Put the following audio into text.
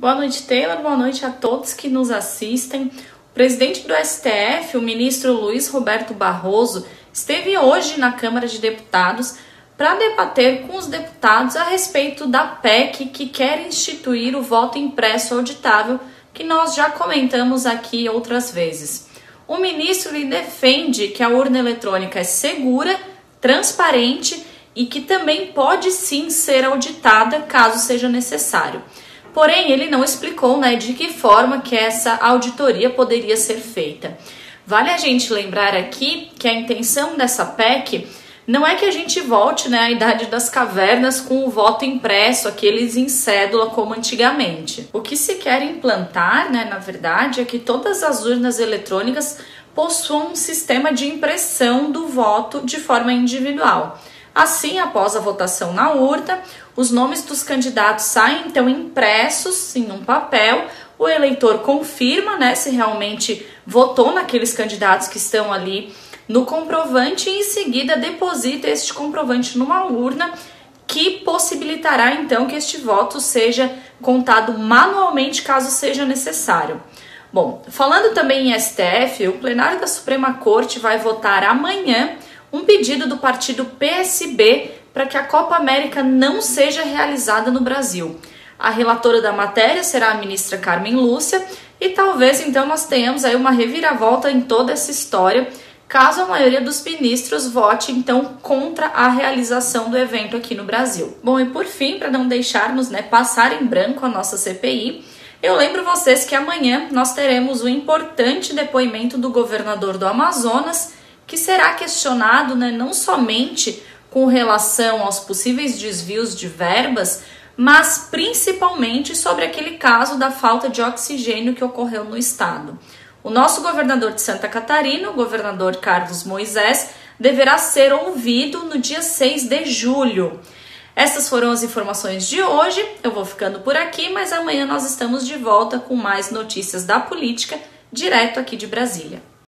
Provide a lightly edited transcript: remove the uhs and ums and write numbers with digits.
Boa noite, Taylor. Boa noite a todos que nos assistem. O presidente do STF, o ministro Luiz Roberto Barroso, esteve hoje na Câmara de Deputados para debater com os deputados a respeito da PEC que quer instituir o voto impresso auditável, que nós já comentamos aqui outras vezes. O ministro lhe defende que a urna eletrônica é segura, transparente e que também pode sim ser auditada caso seja necessário. Porém, ele não explicou, de que forma que essa auditoria poderia ser feita. Vale a gente lembrar aqui que a intenção dessa PEC não é que a gente volte à idade das cavernas com o voto impresso, aqueles em cédula como antigamente. O que se quer implantar, na verdade, é que todas as urnas eletrônicas possuam um sistema de impressão do voto de forma individual. Assim, após a votação na urna, os nomes dos candidatos saem então impressos em um papel, o eleitor confirma se realmente votou naqueles candidatos que estão ali no comprovante e em seguida deposita este comprovante numa urna que possibilitará então que este voto seja contado manualmente caso seja necessário. Bom, falando também em STF, o plenário da Suprema Corte vai votar amanhã um pedido do partido PSB para que a Copa América não seja realizada no Brasil. A relatora da matéria será a ministra Carmen Lúcia e talvez então nós tenhamos aí uma reviravolta em toda essa história, caso a maioria dos ministros vote então contra a realização do evento aqui no Brasil. Bom, e por fim, para não deixarmos passar em branco a nossa CPI, eu lembro vocês que amanhã nós teremos um importante depoimento do governador do Amazonas, que será questionado não somente com relação aos possíveis desvios de verbas, mas principalmente sobre aquele caso da falta de oxigênio que ocorreu no estado. O nosso governador de Santa Catarina, o governador Carlos Moisés, deverá ser ouvido no dia 6 de julho. Essas foram as informações de hoje. Eu vou ficando por aqui, mas amanhã nós estamos de volta com mais notícias da política, direto aqui de Brasília.